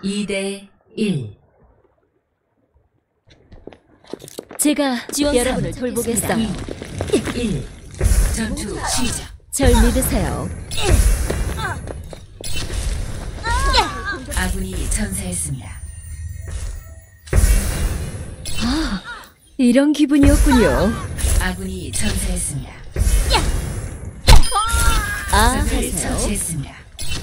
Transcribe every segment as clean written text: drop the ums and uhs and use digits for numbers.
2대 1. 제가 여러분을 돌보겠어요. 1. 전투 시작. 절 믿으세요. 아군이 전사했습니다. 아, 이런 기분이었군요. 아군이 전사했습니다. 아, 적을 하세요. 처치했습니다.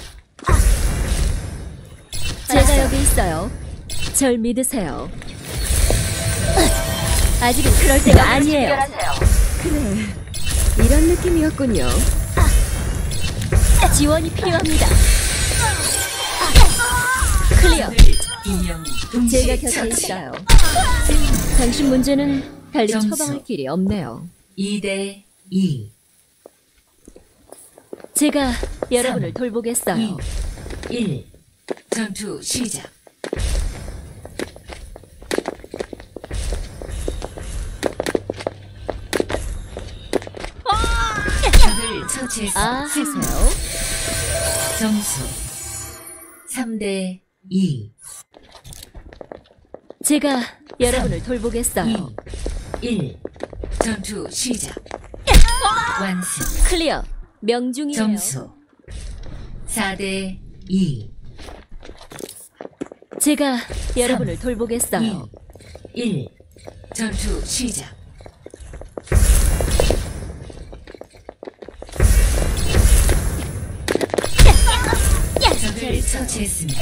제가 여기 있어요. 절 믿으세요. 아직은 그럴 때가 아니에요. 그래, 이런 느낌이었군요. 지원이 필요합니다. 클리어. 적을 인명 제가 동시에 곁에 처치. 있어요. 당신 문제는 달리 점수. 처방할 길이 없네요. 2대 2. 제가 여러분을 돌보겠어요. 1. 전투 시작. 적을 처치했습니다. 아, 하세요. 점수 3대 2. 제가 여러분을 돌보겠어요. 1. 전투 시작. 완승. 클리어. 명중이에요. 점수 4대 2. 제가 여러분을 돌보겠어요. 1. 전투 시작. 적을 처치했습니다.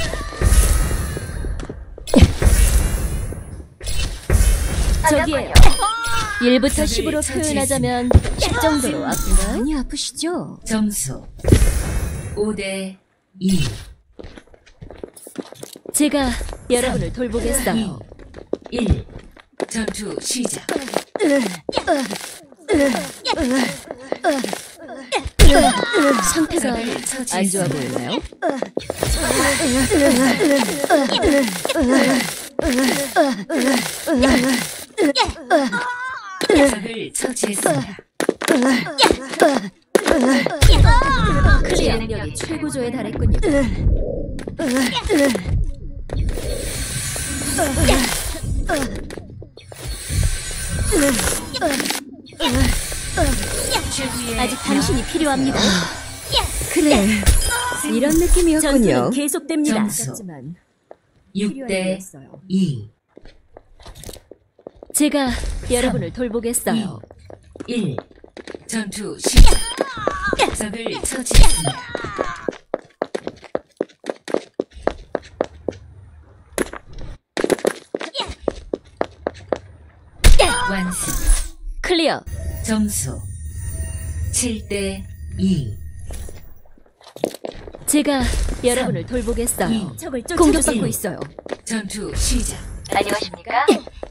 저기에요. 1부터 10으로 표현하자면 10 정도로 아픈가요? 많이 아프시죠? 점수 5대 2. 제가 여러분을 돌보겠어요. 1. 전투 시작. 상태가 적을 안 좋아 처치했습니다. 보이나요? 적을 처치했습니다. 클리어 능력이 최고조에 달했군요. 최후의 아직 당신이 필요합니다. 그래, 이런 느낌이었군요. 전투는 계속됩니다. 점수. 하지만 6대 2. 제가 여러분을 돌보겠어요. 1. 전투 시작. 적을 처치했습니다. 완승. 클리어. 점수 7대 2. 제가 여러분을 돌보겠어요. 적을 공격받고 있어요. 전투 시작. 안녕하십니까?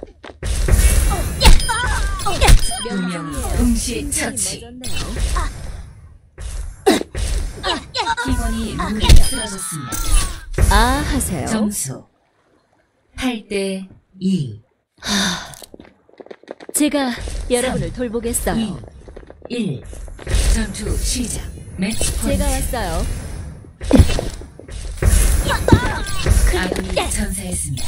2명이 동시에 처치. 팀원이 무리에 쓰러졌습니다. 아, 하세요. 점수 8대 2. 제가 여러분을 돌보겠어요. 1. 전투 시작. 매치 포인트. 제가 왔어요. 아군이 전사했습니다.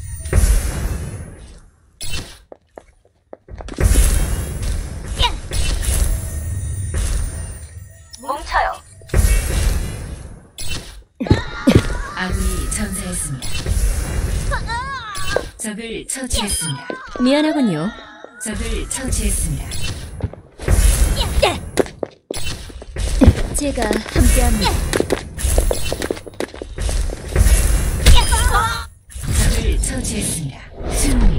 뭉쳐요. 아군이 전사했습니다. 적을 처치했습니다. 미안하군요. 적을 처치했습니다. 제가 함께합니다. 적을 처치했습니다. 승리.